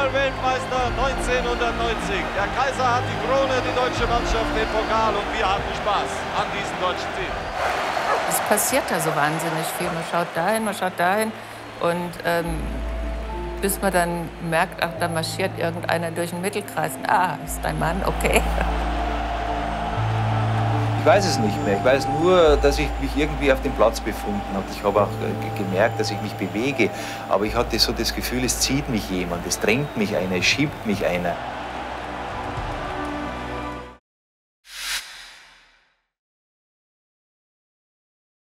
Fußball-Weltmeister 1990. Der Kaiser hat die Krone, die deutsche Mannschaft den Pokal und wir hatten Spaß an diesem deutschen Team. Es passiert da so wahnsinnig viel. Man schaut dahin und bis man dann merkt, ach, da marschiert irgendeiner durch den Mittelkreis. Ah, ist dein Mann, okay. Ich weiß es nicht mehr. Ich weiß nur, dass ich mich irgendwie auf dem Platz befunden habe. Ich habe auch gemerkt, dass ich mich bewege. Aber ich hatte so das Gefühl, es zieht mich jemand, es drängt mich einer, es schiebt mich einer.